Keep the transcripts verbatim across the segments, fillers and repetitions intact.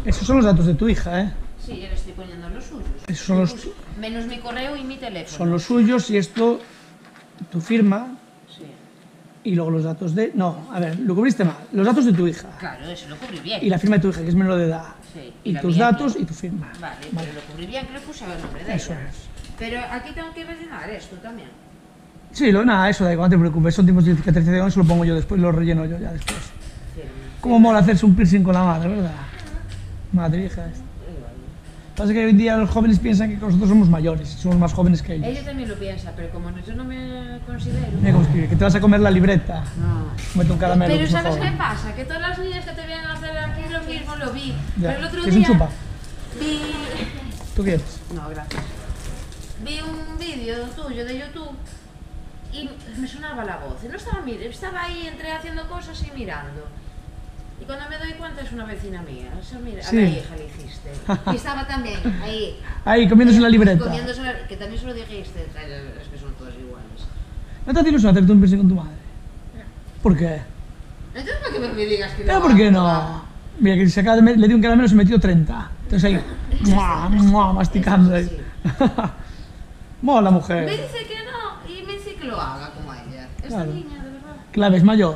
Esos son los datos de tu hija, ¿eh? Sí, yo le estoy poniendo los suyos. Esos son los... Menos mi correo y mi teléfono. Son los suyos y esto, tu firma. Sí. Y luego los datos de... No, a ver, lo cubriste mal. Los datos de tu hija. Claro, eso lo cubrí bien. Y la firma de tu hija, que es menor de edad. Sí. Y, y tus mía, datos claro. y tu firma. Vale, Vale, pero lo cubrí bien, creo que usaba el nombre de eso ella. es. Pero aquí tengo que rellenar esto también. Sí, lo, nada, eso da igual, no te preocupes. Son tipos de cicatrización, eso lo pongo yo después, lo relleno yo ya después. Sí, Cómo mola hacerse un piercing con la madre, ¿verdad? Madre, hija. Esto. Pasa que hoy en día los jóvenes piensan que nosotros somos mayores, somos más jóvenes que ellos. Ella también lo piensa, pero como yo no me considero... Mira cómo escribe, que te vas a comer la libreta. No. Mete un caramelo. Pero que es ¿sabes mejor. qué pasa? Que todas las niñas que te vienen a hacer aquí lo mismo lo vi. Ya. Pero el otro ¿Quieres día... un chupa? Vi... ¿Tú quieres? No, gracias. Vi un vídeo tuyo de YouTube y me sonaba la voz. Y no estaba, mir- estaba ahí entre haciendo cosas y mirando. Y cuando me doy cuenta es una vecina mía. O sea, mira, Sí. a la hija le hiciste. Y estaba también ahí. Ahí, comiéndose la libreta. Comiéndose la... Que también se lo dijiste. Es que son todas iguales. ¿No te hace ilusión hacerte un piercing con tu madre? ¿Por qué? Entonces, ¿para qué me digas que no? ¿Pero por qué no? Mira, que se acaba de met- le dio un caramelo y se metió treinta. Entonces ahí, ¡mua, mua!, masticando ahí. Mola, mujer. Me dice que no y me dice que lo haga como ella. Esta Claro. niña, de verdad. Clave, es mayor.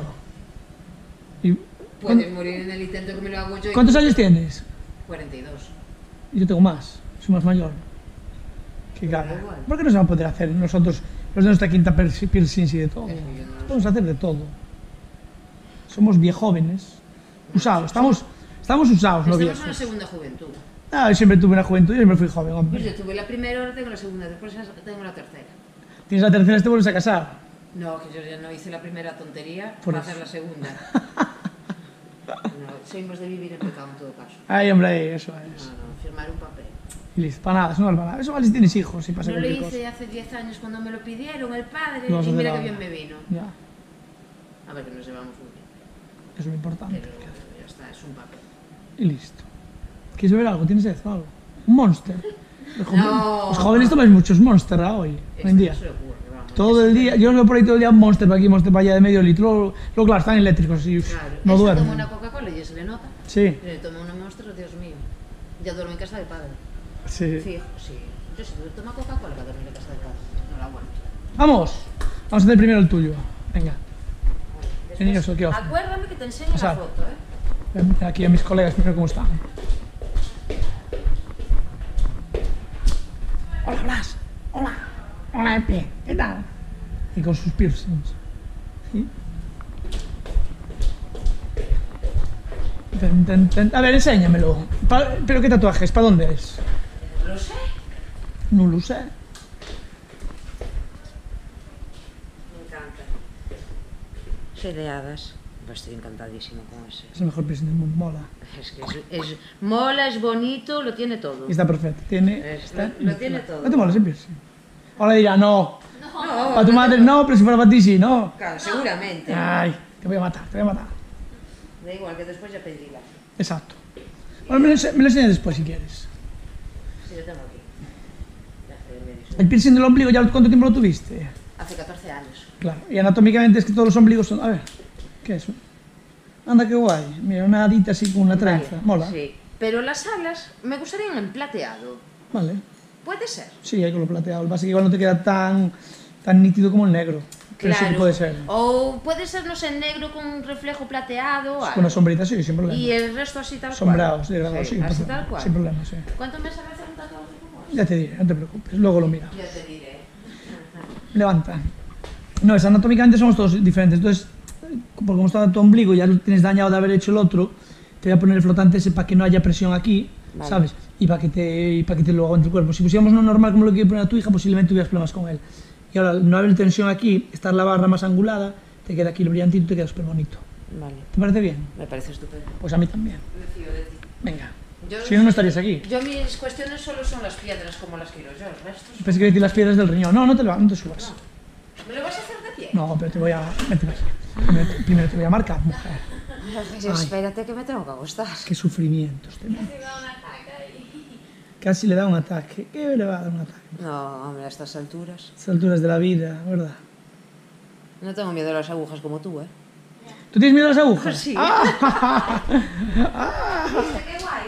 Y, Puedes morir en el intento que me lo hago yo. y- ¿Cuántos años tienes? cuarenta y dos. Yo tengo más, soy más mayor. Qué Da cara. igual. ¿Por qué no se va a poder hacer nosotros, los de nuestra quinta piercing piercings y de todo? Es que yo no lo Podemos hacer de todo. Somos viejóvenes. Usados, estamos, estamos usados, no Estamos viejos. en la segunda juventud. Ah, yo siempre tuve una juventud, yo siempre fui joven, Pues hombre. yo tuve la primera, ahora tengo la segunda, después tengo la tercera. Tienes la tercera, te vuelves a casar. No, que yo ya no hice la primera tontería Por para eso. hacer la segunda. No, soy más de vivir en pecado en todo caso. Ay, hombre, ahí, eso No, es. no, firmar un papel. Y listo, para nada, eso no vale para nada. Eso vale si tienes hijos y pasa No lo cualquier hice cosa. hace diez años cuando me lo pidieron el padre Lo vas a y hacer mira que ahora. bien me vino. Ya, A ver, que nos llevamos muy bien. eso es lo importante. Pero ya está, es un papel. Y listo. ¿Quieres beber algo? ¿Tienes sed o algo? ¿Un Monster? Los, jóvenes- No. los jóvenes tomáis muchos Monster ¿ah? hoy, hoy en Esto día. no se le ocurre, vamos. Todo el día, yo veo por ahí todo el día un Monster para aquí, Monster para allá de medio litro. Luego, luego, claro, están eléctricos y uf, Claro, no este duermen. toma una Coca-Cola y ya se le nota. Sí, Le toma una Monster, Dios mío. Ya duerme en casa del padre. sí. Fijo, sí. Yo si toma Coca-Cola va a dormir en casa del padre. No la aguanto. Vamos, vamos a hacer primero el tuyo. Venga, Después, Niños, ¿qué hacen? acuérdame que te enseño Pasar. la foto, ¿eh? ven aquí a mis colegas primero cómo están. Hola, Blas. Hola. Hola, Epe. ¿Qué tal? Y con sus piercings. ¿Sí? Ten, ten, ten. A ver, enséñamelo. Pa- ¿Pero qué tatuajes? ¿Para dónde es? Lo sé. No lo sé. Me encanta. Soy de hadas. Pues estoy encantadísimo con ese. Es el mejor piercing del mundo. Mola. Es que es, es mola, es bonito, lo tiene todo. Y está perfecto. Tiene... Es- está lo, lo tiene todo. ¿No te mola ese piercing? Ahora dirá, no. No, Para tu madre no, pero si fuera para ti sí, ¿no? Claro, seguramente. Ay, te voy a matar, te voy a matar. Da igual, que después ya pedirá. Exacto. Bueno, me lo, ense- me lo enseñas después si quieres. Sí, lo tengo aquí. Ya hace medio El siglo. piercing del ombligo, ¿ya cuánto tiempo lo tuviste? Hace catorce años. Claro. Y anatómicamente es que todos los ombligos son... A ver, ¿qué es eso? Anda, qué guay. Mira, una adita así con una trenza. Vale, Mola. Sí. Pero las alas me gustarían en plateado. Vale. Puede ser. Sí, hay con lo plateado. Lo que pasa es que igual no te queda tan, tan nítido como el negro. Pero sí que puede ser. O puede ser, no sé, negro con un reflejo plateado. Con algo. una sombrita, sí, sin problema. Y el resto así tal cual. Sombreados, degradados, sí, sí, sin así problema. tal cual. Sin problema, sí. ¿Cuánto me sale hacer un tatuaje como ese? Ya te diré, no te preocupes. Luego lo mira. Ya te diré. Levanta. No, es anatómicamente somos todos diferentes. Entonces, porque como está tu ombligo y ya lo tienes dañado de haber hecho el otro, te voy a poner el flotante ese para que no haya presión aquí, Vale. ¿sabes? Y para que te y para que te lo aguante el cuerpo. Si pusiéramos uno normal como lo que quiere poner a tu hija, posiblemente tuvieras problemas con él. Y ahora, al no haber tensión aquí, estar la barra más angulada, te queda aquí el brillantito y te queda súper bonito. Vale, ¿Te parece bien? me parece estupendo. Pues a mí también. Me fío de ti. Venga. Yo, Si no, no estarías aquí. Yo mis cuestiones solo son las piedras como las quiero yo, el resto... Pensé que decir las piedras del riñón. No, no te, lo, no te subas. ¿Me lo vas a hacer de pie? No, pero te voy a... Vente aquí. Primero, te- primero te voy a marcar, mujer. Ay, espérate que me tengo que acostar. Qué sufrimientos tenés. Casi le da un ataque. ¿Qué le va a dar un ataque? No, hombre, a estas alturas. A estas alturas de la vida, ¿verdad? No tengo miedo a las agujas como tú, ¿eh? ¿Tú tienes miedo a las agujas? Sí. Ah, ¿Viste qué guay?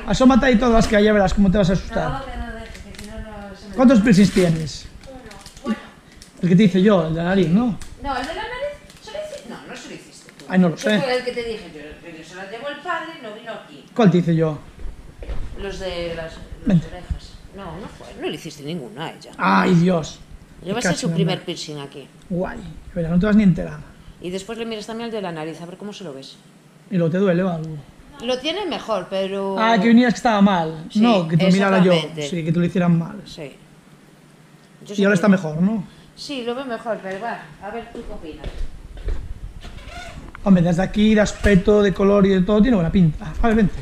Asómate ahí todas las que hay, ya verás cómo te vas a asustar. No, que no dejes, que si no, no se me... ¿Cuántos piercings tienes? Uno. Bueno. El que te hice yo, el de la nariz, ¿no? No, el de la nariz, ¿se lo hiciste? No, no se lo hiciste tú. Ay, no lo Ese sé. fue el que te dije, yo, pero se lo llevó el padre y no vino aquí. ¿Cuál te hice yo? Los de las, las Vente. orejas. No, no fue, no le hiciste ninguno a ella. Ay, Dios. Llevas Casi su me primer muero. piercing aquí. Guay. Verá, no te vas ni enterada. Y después le miras también al de la nariz, a ver cómo se lo ves. ¿Y luego te duele o algo? Lo tiene mejor, pero... Ah, que vinieras que estaba mal. Sí, no, que te lo mirara yo. exactamente. Sí, que te lo hicieran mal. Sí. Yo Y ahora siempre- está mejor, ¿no? Sí, lo veo mejor, pero va, a ver tú qué opinas. Hombre, desde aquí, de aspecto, de color y de todo, tiene buena pinta. A ver, vente.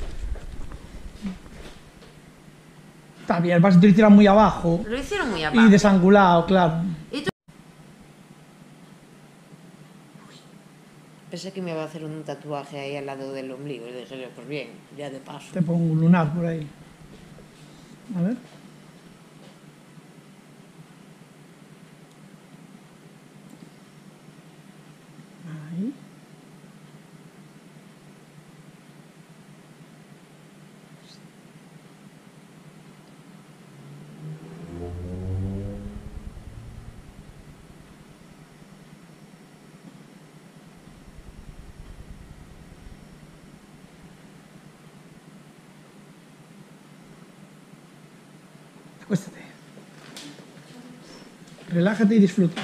También, vas a te lo hicieran muy abajo Lo hicieron muy abajo. y desangulado, claro. ¿Y tú? Pensé que me iba a hacer un tatuaje ahí al lado del ombligo y dije yo, pues bien, ya de paso. Te pongo un lunar por ahí. A ver. Ahí. Acuéstate. Relájate y disfruta.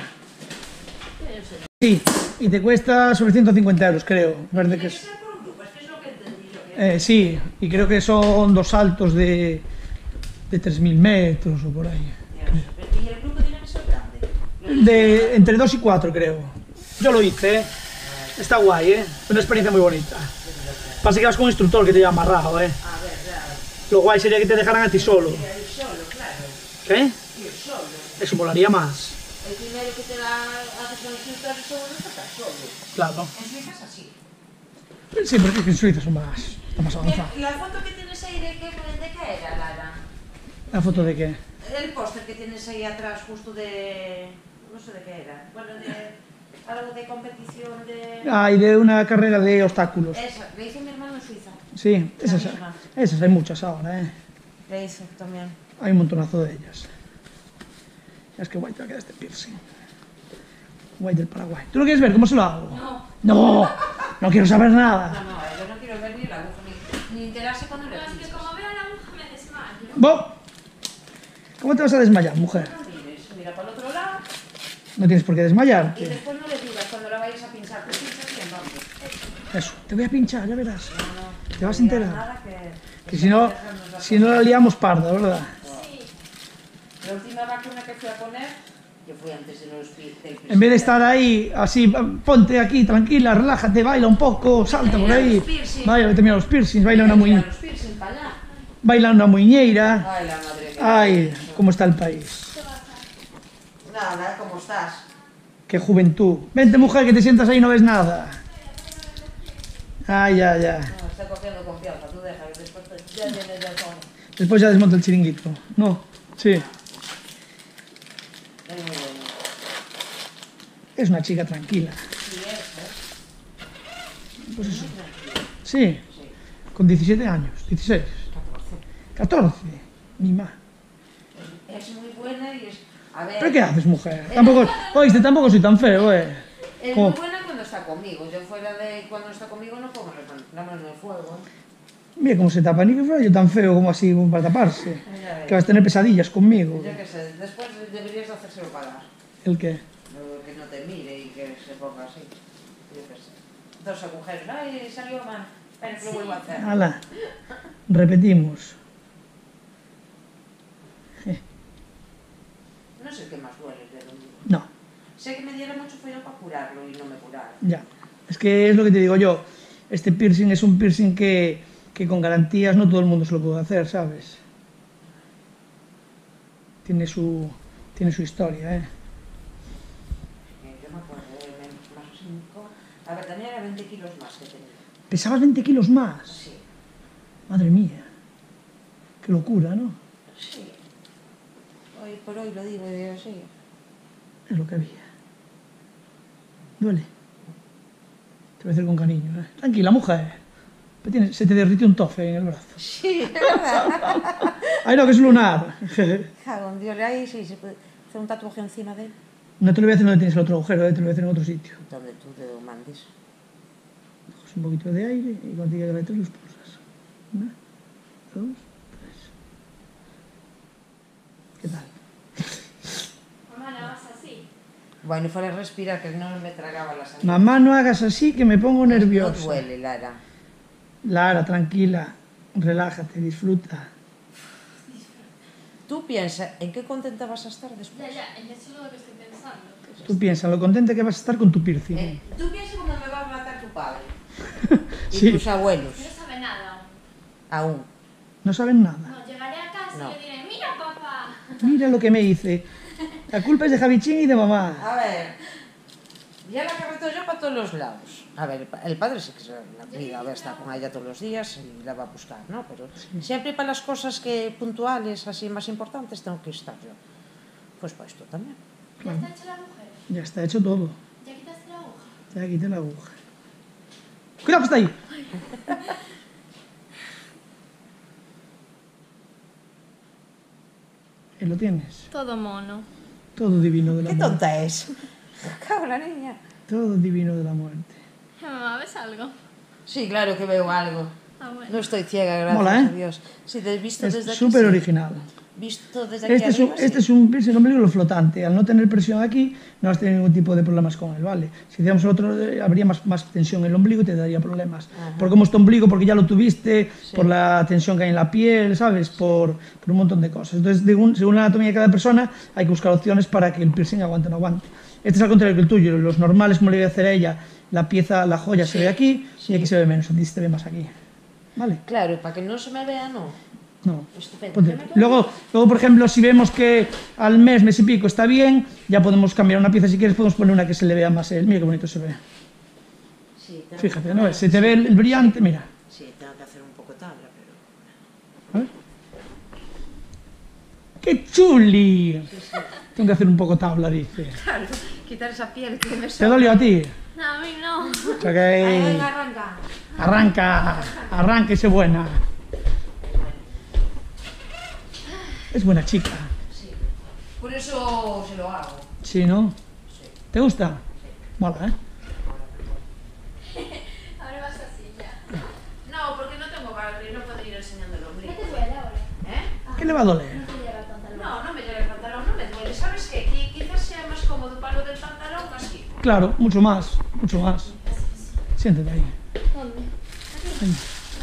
Sí, y te cuesta sobre ciento cincuenta euros, creo. Verde que es. Eh, sí, y creo que son dos saltos de, de tres mil metros o por ahí. ¿Y el grupo tiene que ser grande? De entre dos y cuatro, creo. Yo lo hice, ¿eh? Está guay, ¿eh? Es una experiencia muy bonita. Pasa que vas con un instructor que te lleva amarrado, ¿eh? A ver, claro. Lo guay sería que te dejaran a ti solo. Ir solo, claro. ¿Qué? Ir solo. Eso molaría más. El primero que te da, haces con el instructor y solo, no estás solo. Claro. En Suiza es así. Sí, porque es que en Suiza son más, está más avanzados. La foto que tienes ahí, ¿de qué, de qué era, Lara? ¿La foto de qué? El póster que tienes ahí atrás, justo de... no sé de qué era. Bueno, de... algo de competición de... Ah, y de una carrera de obstáculos. Esa, le hizo mi hermano en Suiza. Sí, esas, misma. esas hay muchas ahora, ¿eh? Le hizo también. Hay un montonazo de ellas. Es que guay te va a quedar este piercing. Guay del Paraguay. ¿Tú lo quieres ver? ¿Cómo se lo hago? No. No, no quiero saber nada. No, no, yo no quiero ver ni la aguja, ni, ni enterarse cuando le Pero es que pinchas. como veo la aguja me desmayo. Bo, ¿cómo te vas a desmayar, mujer? No mires, mira para el otro lado No tienes por qué y desmayarte. después no le digas cuando la vayas a pinchar. Tú pinchas bien, vamos. Eso, te voy a pinchar, ya verás. No, no, Te vas a no digas enterar. nada que, Que si no, si no la liamos parda, ¿verdad? Sí. La última vacuna que fui a poner, que fue antes de los pi- del En vez de estar ahí, así, ponte aquí, tranquila, relájate, baila un poco, salta por ahí. Los piercings. Baila, te mira los piercings, baila una, Mira, muñ los piercing para allá. baila una muñeira. Ay, la madre que... Ay, cómo está el país. Nada, ¿cómo estás? Qué juventud. Vente, mujer, que te sientas ahí y no ves nada. Ay, ya, ya. No, está cogiendo confianza, tú deja, que después te- ya viene ya todo. Después ya desmonta el chiringuito. No, sí. Es muy bueno. Es una chica tranquila. Sí, es, ¿eh? Pues eso. Muy tranquilo. Sí, Sí, con diecisiete años, dieciséis, catorce. catorce. Mi ma. Es, es muy buena y es... A ver... ¿Pero qué haces, mujer? Tampoco, oíste, tampoco soy tan feo, eh. Es ¿Cómo? muy buena cuando está conmigo. Yo fuera de cuando está conmigo no pongo la mano en el fuego. ¿eh? Mira cómo se tapa, ni que fuera yo tan feo como así como para taparse. Ya ves. Que vas a tener pesadillas conmigo. Yo qué sé, después deberías de hacérselo pagar. ¿El qué? Lo que no te mire y que se ponga así. Yo qué sé. Dos agujeros. Ay, salió mal. Espera, que lo vuelvo a hacer. Hala, repetimos. No sé qué más duele el dedo mío. No, Sé que me diera mucho frío para curarlo y no me curaron. ya. Es que es lo que te digo yo. Este piercing es un piercing que, que con garantías no todo el mundo se lo puede hacer, ¿sabes? Tiene su, tiene su historia, ¿eh? Eh, Yo me acuerdo, eh, me- más cinco... A ver, también era veinte kilos más que tenía. Pesabas veinte kilos más. Sí, Madre mía. Qué locura, ¿no? sí. Hoy por hoy lo digo, digo, sí. Es lo que había. Duele. Te voy a hacer con cariño, ¿eh? Tranquila, mujer. Pero tienes, se te derrite un tofe en el brazo. Sí, es verdad. Ay, no, que es lunar. Cago en Dios, ahí sí se puede hacer un tatuaje encima de él. No te lo voy a hacer donde tienes el otro agujero, eh, te lo voy a hacer en otro sitio. Donde tú te lo mandes. Coges un poquito de aire y cuando te llegue a meter los pulsas. Una, dos, tres. ¿Qué tal? Mamá, la vas así. Bueno, y fuera a respirar, que no me tragaba la sangre. Mamá, no hagas así que me pongo No nerviosa. duele, Lara. Lara, tranquila, relájate, disfruta. Tú piensa, ¿en qué contenta vas a estar después? Ya, ya, es eso lo que estoy pensando. Tú piensa lo contenta que vas a estar con tu piercing. Eh, tú piensa cómo me va a matar tu padre. Y Sí. tus abuelos. No sabe nada. Aún. No saben nada. No, llegaré a casa No. y le diré, mira papá. Mira lo que me hice. La culpa es de Javichín y de mamá. A ver. Ya la carreto yo para todos los lados. A ver, el padre sí que se la cuida, a ver, está con ella todos los días y la va a buscar, ¿no? Pero siempre para las cosas que puntuales, así más importantes, tengo que estar yo. Pues para esto también. ¿Ya está hecho el agujero? Ya está hecho todo. ¿Ya quitaste la aguja? Ya quité la aguja. ¡Cuidado que está ahí! Ahí lo tienes. Todo mono. Todo divino de la ¿Qué muerte. tonta es? Cago en la niña. Todo divino de la muerte. Mamá, ¿ves algo? Sí, claro que veo algo. Ah, bueno. No estoy ciega, gracias Mola, ¿eh? a Dios. Sí, te he visto Es desde aquí. súper sí. original. Visto desde aquí Este es, un, arriba, este sí. es un piercing ombligo flotante. Al no tener presión aquí, no vas a tener ningún tipo de problemas con él, ¿vale? Si hiciéramos otro, eh, habría más, más tensión en el ombligo y te daría problemas. Ajá. Por cómo es tu ombligo, porque ya lo tuviste, Sí. por la tensión que hay en la piel, ¿sabes? Por, por un montón de cosas. Entonces, según, según la anatomía de cada persona, hay que buscar opciones para que el piercing aguante o no aguante. Este es al contrario que el tuyo. Los normales, como le voy a hacer a ella, la pieza, la joya se ve aquí y aquí se ve menos. A ti se ve más aquí. ¿Vale? Claro, para que no se me vea, no. No. Estupendo. Ponte. Luego, luego, por ejemplo, si vemos que al mes, mes y pico está bien, ya podemos cambiar una pieza. Si quieres, podemos poner una que se le vea más. El... Mira qué bonito se ve. Sí, tengo Fíjate, que- ¿no? Se te ve el, el brillante, mira. Sí, tengo que hacer un poco tabla, pero... A ver. ¡Qué chuli! Tengo que hacer un poco tabla, dice. Claro, quitar esa piel que me ¿Te dolió a ti? No, a mí no. O sea que... Venga, arranca. Arranca, arranca y sé buena. Es buena chica. Sí. Por eso se lo hago. Sí, ¿no? Sí. ¿Te gusta? Mola, ¿eh? Ahora vas así, ya. No, porque no tengo barrio y no puedo ir enseñando el ombligo. ¿Qué te duele ahora? ¿Eh? ¿Qué le va a doler? No te llega tanto al No, no me llega el pantalón, no me duele. ¿Sabes qué? Qui- Quizás sea más cómodo para lo del pantalón así. Claro, mucho más, mucho más. Siéntate ahí. ¿Dónde? Ahí.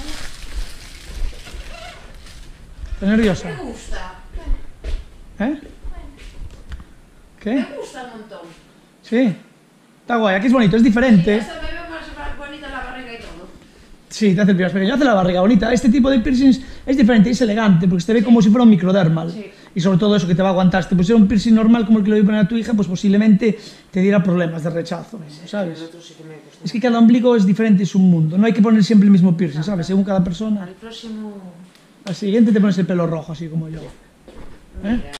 ¿Estás nerviosa? Me gusta. ¿Eh? ¿Qué? Me gusta un montón. Sí. Está guay, aquí es bonito, es diferente. Hasta me veo más bonita la barriga y todo. Sí, te hace el piercing pequeño, hace la barriga bonita. Este tipo de piercings es diferente, es elegante, porque se te ve como si fuera un microdermal. Sí. Y sobre todo eso que te va a aguantar. Si te pusiera un piercing normal como el que le voy a poner a tu hija, pues posiblemente te diera problemas de rechazo, ¿sabes? El otro sí que me gusta. Es que cada ombligo es diferente, es un mundo. No hay que poner siempre el mismo piercing, ¿sabes? Según cada persona. Al próximo... Al siguiente te pones el pelo rojo, así como yo. ¿Eh? Mira,